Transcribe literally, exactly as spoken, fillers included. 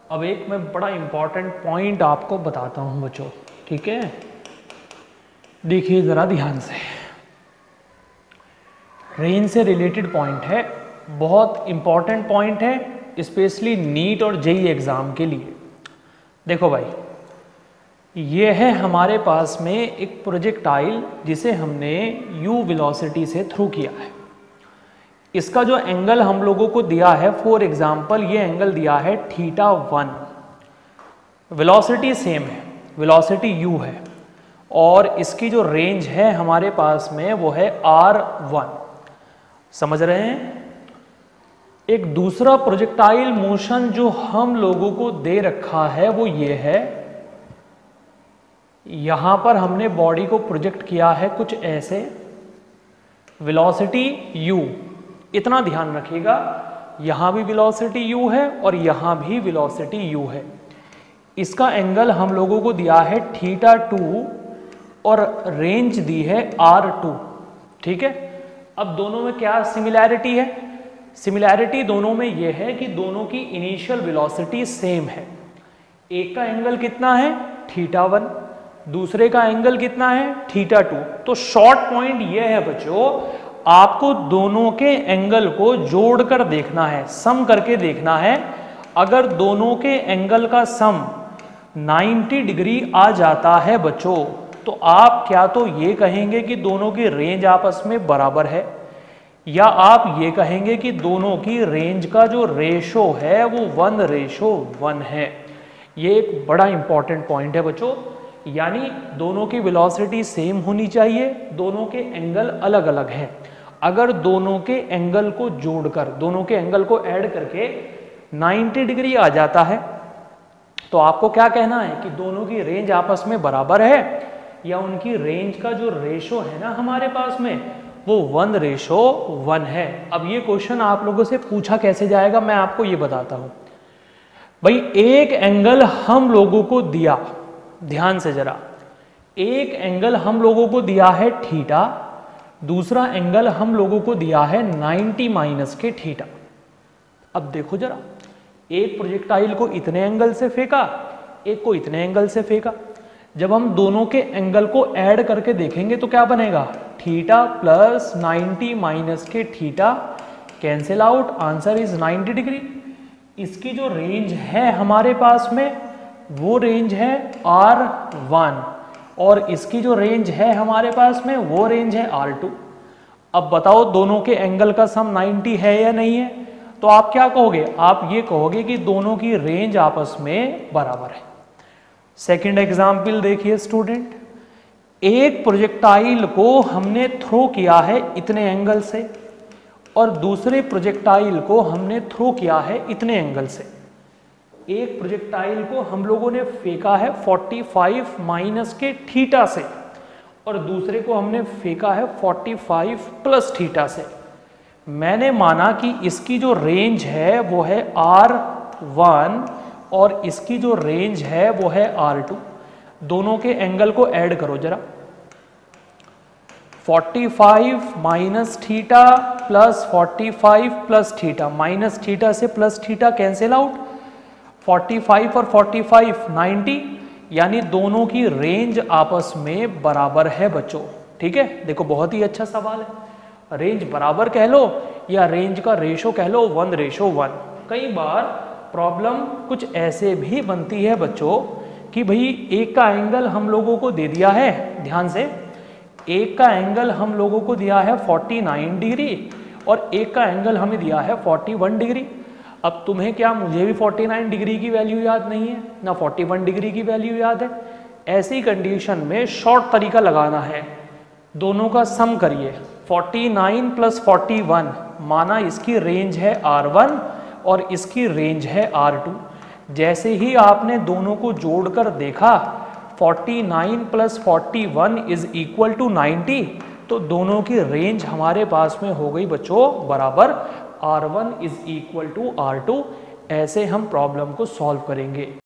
अब एक मैं बड़ा इंपॉर्टेंट पॉइंट आपको बताता हूं बच्चों, ठीक है। देखिए ज़रा ध्यान से, रेंज से रिलेटेड पॉइंट है, बहुत इंपॉर्टेंट पॉइंट है स्पेशली नीट और जेई एग्ज़ाम के लिए। देखो भाई, ये है हमारे पास में एक प्रोजेक्टाइल जिसे हमने यू वेलोसिटी से थ्रू किया है। इसका जो एंगल हम लोगों को दिया है, फॉर एग्जांपल ये एंगल दिया है थीटा वन, वेलोसिटी सेम है, वेलोसिटी यू है, और इसकी जो रेंज है हमारे पास में वो है आर वन। समझ रहे हैं? एक दूसरा प्रोजेक्टाइल मोशन जो हम लोगों को दे रखा है वो ये है, यहां पर हमने बॉडी को प्रोजेक्ट किया है कुछ ऐसे, वेलोसिटी u, इतना ध्यान रखिएगा, यहां भी वेलोसिटी u है और यहां भी वेलोसिटी u है। इसका एंगल हम लोगों को दिया है थीटा टू और रेंज दी है आर टू, ठीक है। अब दोनों में क्या सिमिलैरिटी है? सिमिलैरिटी दोनों में यह है कि दोनों की इनिशियल वेलोसिटी सेम है। एक का एंगल कितना है? थीटा वन, दूसरे का एंगल कितना है? Theta two. तो शॉर्ट पॉइंट यह है बच्चों, आपको दोनों के एंगल को जोड़कर देखना है, सम करके देखना है। अगर दोनों के एंगल का सम नब्बे डिग्री आ जाता है बच्चों, तो आप क्या तो ये कहेंगे कि दोनों की रेंज आपस में बराबर है, या आप ये कहेंगे कि दोनों की रेंज का जो रेशो है वो वन रेशो वन है। ये एक बड़ा इंपॉर्टेंट पॉइंट है बच्चों, यानी दोनों की वेलोसिटी सेम होनी चाहिए, दोनों के एंगल अलग अलग हैं। अगर दोनों के एंगल को जोड़कर, दोनों के एंगल को ऐड करके नब्बे डिग्री आ जाता है, तो आपको क्या कहना है कि दोनों की रेंज आपस में बराबर है, या उनकी रेंज का जो रेशो है ना हमारे पास में वो वन रेशो वन है। अब ये क्वेश्चन आप लोगों से पूछा कैसे जाएगा, मैं आपको ये बताता हूं भाई। एक एंगल हम लोगों को दिया, ध्यान से जरा, एक एंगल हम लोगों को दिया है थीटा, दूसरा एंगल हम लोगों को दिया है नब्बे माइनस के थीटा। अब देखो जरा, एक प्रोजेक्टाइल को इतने एंगल से फेंका, एक को इतने एंगल से फेंका। जब हम दोनों के एंगल को ऐड करके देखेंगे तो क्या बनेगा? थीटा प्लस नब्बे माइनस के theta cancel out, answer is नब्बे डिग्री। इसकी जो रेंज है हमारे पास में वो रेंज है आर वन, और इसकी जो रेंज है हमारे पास में वो रेंज है आर टू। अब बताओ दोनों के एंगल का सम नब्बे है या नहीं है? तो आप क्या कहोगे? आप ये कहोगे कि दोनों की रेंज आपस में बराबर है। सेकंड एग्जाम्पल देखिए स्टूडेंट, एक प्रोजेक्टाइल को हमने थ्रो किया है इतने एंगल से, और दूसरे प्रोजेक्टाइल को हमने थ्रो किया है इतने एंगल से। एक प्रोजेक्टाइल को हम लोगों ने फेंका है पैंतालीस माइनस के थीटा से, और दूसरे को हमने फेंका है पैंतालीस प्लस थीटा से। मैंने माना कि इसकी जो रेंज है वो है आर वन और इसकी जो रेंज है वो है आर टू। दोनों के एंगल को ऐड करो जरा, पैंतालीस माइनस थीटा प्लस पैंतालीस प्लस थीटा, माइनस थीटा से प्लस थीटा कैंसिल आउट, पैंतालीस और पैंतालीस नब्बे, यानी दोनों की रेंज आपस में बराबर है बच्चों। ठीक है, देखो बहुत ही अच्छा सवाल है। रेंज बराबर कह लो या रेंज का रेशो कह लो, वन रेशो वन। कई बार प्रॉब्लम कुछ ऐसे भी बनती है बच्चों कि भाई एक का एंगल हम लोगों को दे दिया है, ध्यान से, एक का एंगल हम लोगों को दिया है उनचास डिग्री और एक का एंगल हमें दिया है इकतालीस डिग्री। अब तुम्हें क्या, मुझे भी उनचास डिग्री की वैल्यू याद नहीं है ना इकतालीस डिग्री की वैल्यू याद है। ऐसी कंडीशन में शॉर्ट तरीका लगाना है, दोनों का सम करिए, उनचास प्लस इकतालीस, माना इसकी रेंज है आर वन और इसकी रेंज है आर टू। जैसे ही आपने दोनों को जोड़कर देखा उनचास प्लस इकतालीस इज इक्वल टू नब्बे, तो दोनों की रेंज हमारे पास में हो गई बच्चों बराबर, R one is equal to R two. ऐसे हम प्रॉब्लम को सॉल्व करेंगे।